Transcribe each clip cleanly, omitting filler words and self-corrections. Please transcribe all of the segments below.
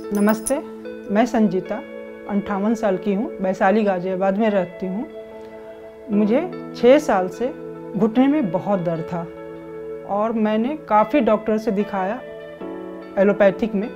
नमस्ते, मैं संजीता 58 साल की हूँ। वैशाली गाजियाबाद में रहती हूँ। मुझे 6 साल से घुटने में बहुत दर्द था और मैंने काफ़ी डॉक्टर से दिखाया एलोपैथिक में,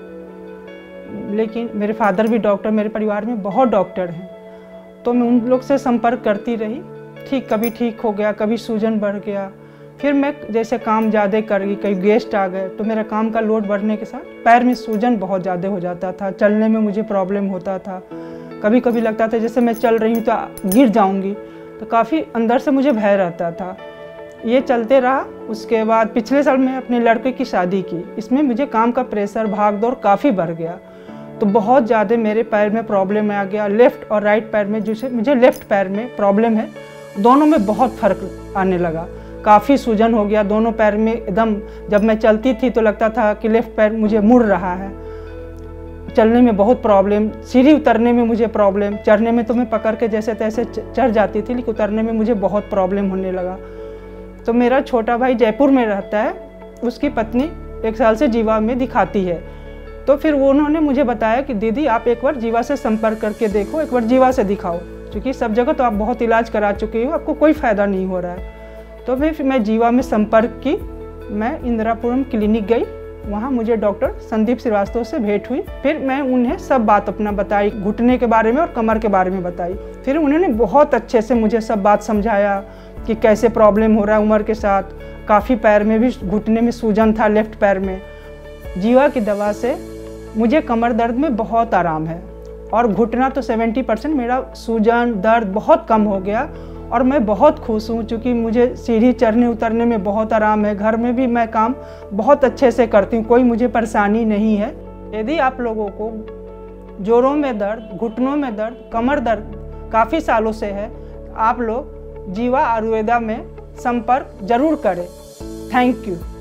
लेकिन मेरे फादर भी डॉक्टर, मेरे परिवार में बहुत डॉक्टर हैं, तो मैं उन लोग से संपर्क करती रही। कभी ठीक हो गया, कभी सूजन बढ़ गया। फिर मैं जैसे काम ज़्यादा कर गई, कई गेस्ट आ गए, तो मेरा काम का लोड बढ़ने के साथ पैर में सूजन बहुत ज़्यादा हो जाता था। चलने में मुझे प्रॉब्लम होता था। कभी कभी लगता था जैसे मैं चल रही हूँ तो गिर जाऊँगी, तो काफ़ी अंदर से मुझे भय रहता था। ये चलते रहा। उसके बाद पिछले साल मैं अपने लड़के की शादी की। इसमें मुझे काम का प्रेशर, भाग दौड़ काफ़ी बढ़ गया, तो बहुत ज़्यादा मेरे पैर में प्रॉब्लम आ गया। लेफ़्ट और राइट पैर में, जैसे मुझे लेफ़्ट पैर में प्रॉब्लम है, दोनों में बहुत फ़र्क आने लगा। काफ़ी सूजन हो गया दोनों पैर में एकदम। जब मैं चलती थी तो लगता था कि लेफ़्ट पैर मुझे मुड़ रहा है। चलने में बहुत प्रॉब्लम, सीढ़ी उतरने में मुझे प्रॉब्लम। चढ़ने में तो मैं पकड़ के जैसे तैसे चढ़ जाती थी, लेकिन उतरने में मुझे बहुत प्रॉब्लम होने लगा। तो मेरा छोटा भाई जयपुर में रहता है, उसकी पत्नी 1 साल से जीवा में दिखाती है। तो फिर उन्होंने मुझे बताया कि दीदी आप एक बार जीवा से संपर्क करके देखो, एक बार जीवा से दिखाओ, क्योंकि सब जगह तो आप बहुत इलाज करा चुकी हो, आपको कोई फ़ायदा नहीं हो रहा है। तो फिर मैं जीवा में संपर्क की। मैं इंदिरापुरम क्लिनिक गई, वहाँ मुझे डॉक्टर संदीप श्रीवास्तव से भेंट हुई। फिर मैं उन्हें सब बात अपना बताई, घुटने के बारे में और कमर के बारे में बताई। फिर उन्होंने बहुत अच्छे से मुझे सब बात समझाया कि कैसे प्रॉब्लम हो रहा है उम्र के साथ। काफ़ी पैर में भी, घुटने में सूजन था लेफ़्ट पैर में। जीवा की दवा से मुझे कमर दर्द में बहुत आराम है और घुटना तो 70% मेरा सूजन दर्द बहुत कम हो गया और मैं बहुत खुश हूँ, क्योंकि मुझे सीढ़ी चढ़ने उतरने में बहुत आराम है। घर में भी मैं काम बहुत अच्छे से करती हूँ, कोई मुझे परेशानी नहीं है। यदि आप लोगों को जोड़ों में दर्द, घुटनों में दर्द, कमर दर्द काफ़ी सालों से है, आप लोग जीवा आयुर्वेदा में संपर्क जरूर करें। Thank you.